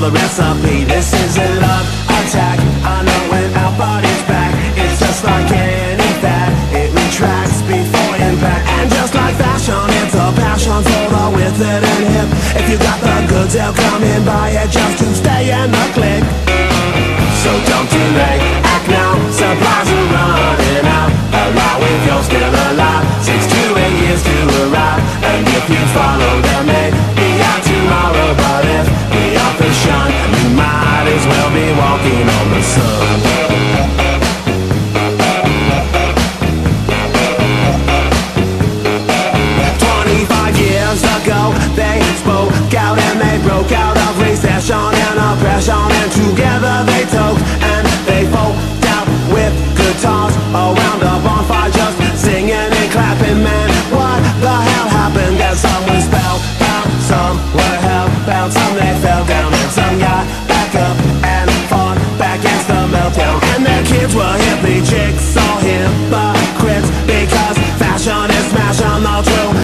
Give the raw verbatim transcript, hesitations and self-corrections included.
the recipe. This is a love attack. I know when our body's back, it's just like any fad. It retracts before impact. And just like fashion, it's a passion for the withered and hip. If you got the goods, they'll come in, buy it just to stay in the clique. So don't delay, act now, supplies are running out. Allow if you're still alive, six to eight years to arrive. And if you follow the may be out tomorrow. But if we are for shun, you might as well be walking on the sun. Twenty-five years ago, they spoke out